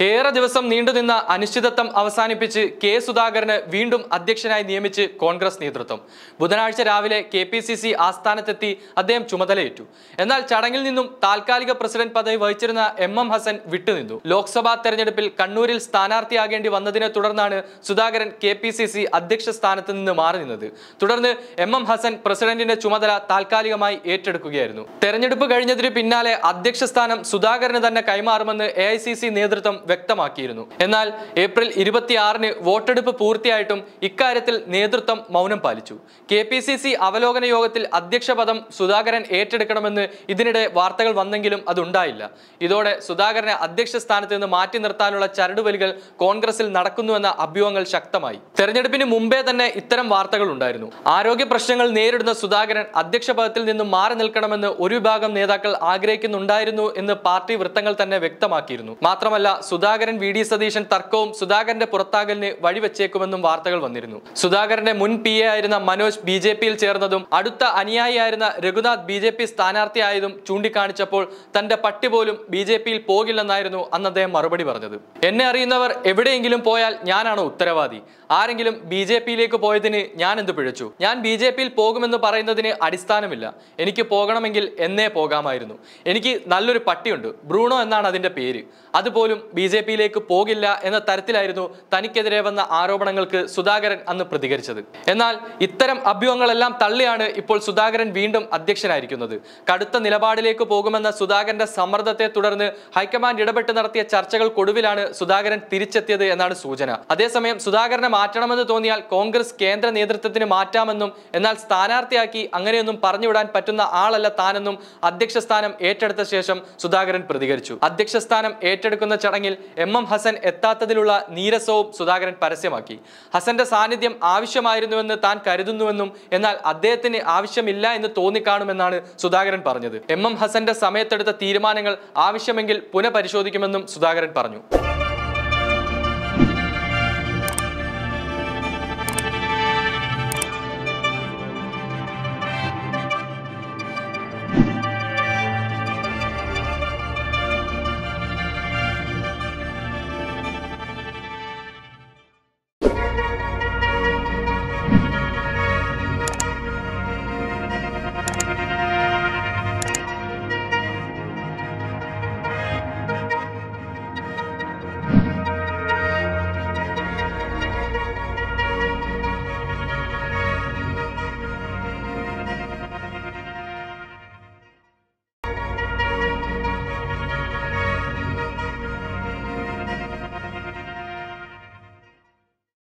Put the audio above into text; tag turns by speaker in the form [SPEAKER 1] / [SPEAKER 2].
[SPEAKER 1] ഏറെ ദിവസം നീണ്ടുനിന്ന അനിശ്ചിതത്വം അവസാനിപ്പിച്ച് കെ സുധാകരന് വീണ്ടും അധ്യക്ഷനായി നിയമിച്ച് കോൺഗ്രസ് നേതൃത്വം. ബുധനാഴ്ച രാവിലെ KPCC ആസ്ഥാനത്തെത്തി അദ്ദേഹം ചുമതലയേറ്റു. എന്നാൽ ചടങ്ങിൽ നിന്നും താൽക്കാലിക പ്രസിഡന്റ് പദവി വഹിച്ചിരുന്ന MM ഹസൻ വിട്ടുനിന്നു. ലോക്സഭാ തെരഞ്ഞെടുപ്പിൽ കണ്ണൂരിൽ സ്ഥാനാർത്ഥിയാകേണ്ടി വന്നതിനെ തുടർന്നാണ് സുധാകരൻ KPCC അധ്യക്ഷ സ്ഥാനത്ത് നിന്ന് മാറി നിന്നത്. തുടർന്ന് MM ഹസൻ പ്രസിഡന്റിന്റെ ചുമതല താൽക്കാലികമായി ഏറ്റെടുക്കുകയായിരുന്നു. തെരഞ്ഞെടുപ്പ് കഴിഞ്ഞതിന് പിന്നാലെ അധ്യക്ഷ സ്ഥാനം സുധാകരന് തന്നെ കൈമാറുമെന്ന് AICC നേതൃത്വം വ്യക്തമാക്കിയിരുന്നു. എന്നാൽ ഏപ്രിൽ 26-ന് വോട്ടെടുപ്പ് പൂർത്തിയായിട്ടും ഇക്കാര്യത്തിൽ നേതൃത്വം മൗനം പാലിച്ചു. KPCC അവലോകന യോഗത്തിൽ അധ്യക്ഷ പദം സുധാകരൻ ഏറ്റെടുക്കണമെന്ന് ഇതിനിടെ വാർത്തകൾ വന്നെങ്കിലും അതുണ്ടായില്ല. ഇതോടെ സുധാകരനെ അധ്യക്ഷ സ്ഥാനത്ത് നിന്ന് മാറ്റി നിർത്താനുള്ള ചരടുവലികൾ കോൺഗ്രസിൽ നടക്കുന്നുവെന്ന അഭ്യൂഹങ്ങൾ ശക്തമായി. തെരഞ്ഞെടുപ്പിന് മുമ്പേ തന്നെ ഇത്തരം വാർത്തകൾ ഉണ്ടായിരുന്നു. ആരോഗ്യ പ്രശ്നങ്ങൾ നേരിടുന്ന സുധാകരൻ അധ്യക്ഷ പദത്തിൽ നിന്നും മാറി നിൽക്കണമെന്ന് ഒരു വിഭാഗം നേതാക്കൾ ആഗ്രഹിക്കുന്നുണ്ടായിരുന്നു എന്ന് പാർട്ടി വൃത്തങ്ങൾ തന്നെ വ്യക്തമാക്കിയിരുന്നു. മാത്രമല്ല, സുധാകരൻ VD സതീശൻ തർക്കവും സുധാകരന്റെ പുറത്താകലിന് വഴിവെച്ചേക്കുമെന്നും വാർത്തകൾ വന്നിരുന്നു. സുധാകരന്റെ മുൻ PA ആയിരുന്ന മനോജ് BJPയിൽ ചേർന്നതും അടുത്ത അനുയായിയായിരുന്ന രഘുനാഥ് BJP സ്ഥാനാർത്ഥിയായതും ചൂണ്ടിക്കാണിച്ചപ്പോൾ തന്റെ പട്ടി പോലും BJPയിൽ പോകില്ലെന്നായിരുന്നു അന്ന് അദ്ദേഹം മറുപടി പറഞ്ഞത്. എന്നെ അറിയുന്നവർ എവിടെയെങ്കിലും പോയാൽ ഞാനാണോ ഉത്തരവാദി? ആരെങ്കിലും BJPയിലേക്ക് പോയതിന് ഞാൻ എന്ത് പിഴച്ചു? ഞാൻ BJPയിൽ പോകുമെന്ന് പറയുന്നതിന് അടിസ്ഥാനമില്ല. എനിക്ക് പോകണമെങ്കിൽ എന്നേ പോകാമായിരുന്നു. എനിക്ക് നല്ലൊരു പട്ടിയുണ്ട്, ബ്രൂണോ എന്നാണ് അതിന്റെ പേര്. അതുപോലും BJPയിലേക്ക് പോകില്ല എന്ന തരത്തിലായിരുന്നു തനിക്കെതിരെ വന്ന ആരോപണങ്ങൾക്ക് സുധാകരൻ അന്ന് പ്രതികരിച്ചത്. എന്നാൽ ഇത്തരം അഭ്യൂഹങ്ങളെല്ലാം തള്ളിയാണ് ഇപ്പോൾ സുധാകരൻ വീണ്ടും അധ്യക്ഷനായിരിക്കുന്നത്. കടുത്ത നിലപാടിലേക്ക് പോകുമെന്ന സുധാകരന്റെ സമ്മർദ്ദത്തെ തുടർന്ന് ഹൈക്കമാൻഡ് ഇടപെട്ട് നടത്തിയ ചർച്ചകൾക്കൊടുവിലാണ് സുധാകരൻ തിരിച്ചെത്തിയത് എന്നാണ് സൂചന. അതേസമയം സുധാകരനെ മാറ്റണമെന്ന് തോന്നിയാൽ കോൺഗ്രസ് കേന്ദ്ര നേതൃത്വത്തിന് മാറ്റാമെന്നും എന്നാൽ സ്ഥാനാർത്ഥിയാക്കി അങ്ങനെയൊന്നും പറഞ്ഞുവിടാൻ പറ്റുന്ന ആളല്ല താനെന്നും അധ്യക്ഷ സ്ഥാനം ഏറ്റെടുത്ത ശേഷം സുധാകരൻ പ്രതികരിച്ചു. അധ്യക്ഷ സ്ഥാനം ഏറ്റെടുക്കുന്ന ചടങ്ങിൽ MM ഹസൻ എത്താത്തതിലുള്ള നീരസവും സുധാകരൻ പരസ്യമാക്കി. ഹസന്റെ സാന്നിധ്യം ആവശ്യമായിരുന്നുവെന്ന് താൻ കരുതുന്നുവെന്നും എന്നാൽ അദ്ദേഹത്തിന് ആവശ്യമില്ല എന്ന് തോന്നിക്കാണുമെന്നാണ് സുധാകരൻ പറഞ്ഞത്. MM ഹസന്റെ സമയത്തെടുത്ത തീരുമാനങ്ങൾ ആവശ്യമെങ്കിൽ പുനഃപരിശോധിക്കുമെന്നും സുധാകരൻ പറഞ്ഞു.